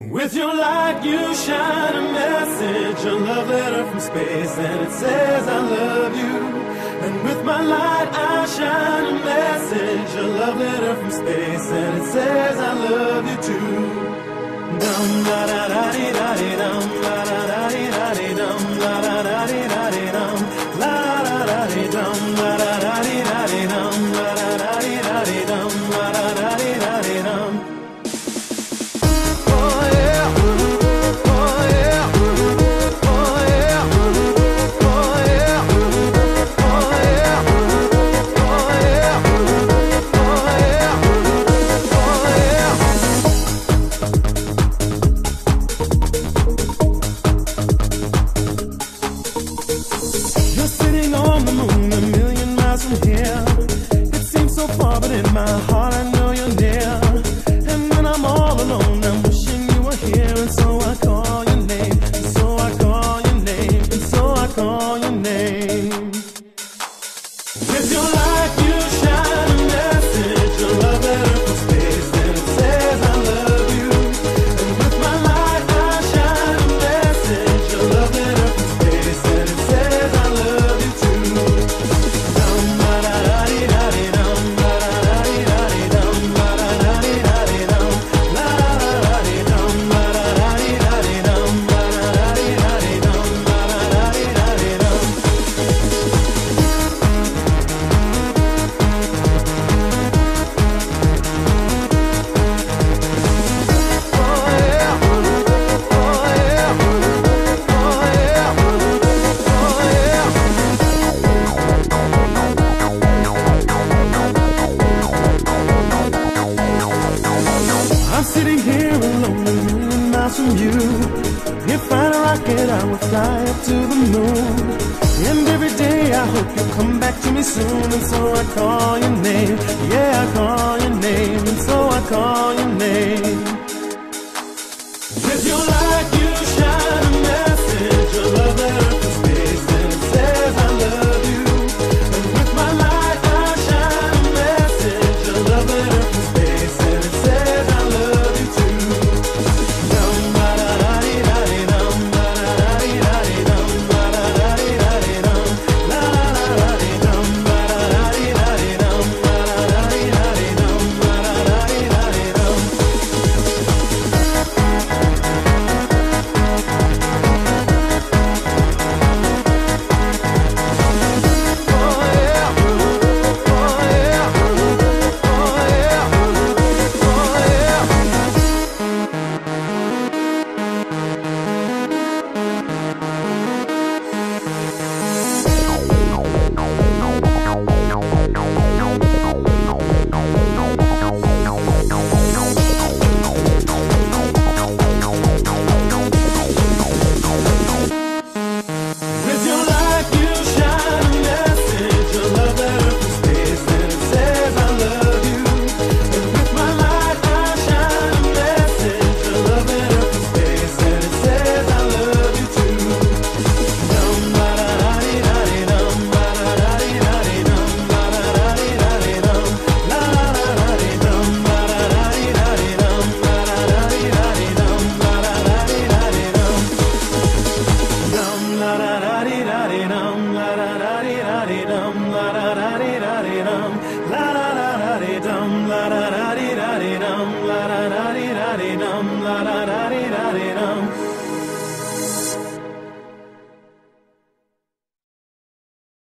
With your light you shine a message, a love letter from space, and it says I love you. And with my light I shine a message, a love letter from space, and it says I love you too. Dum da da da dee da dee dum da da da dee da dee dum da da da dee da dee dum la da da dee dum da da da dee da dee dum da da da dee da dee dum la da da dee da dee dum. La da da dee da dee dum, la da da dee da dee dum, la da da dee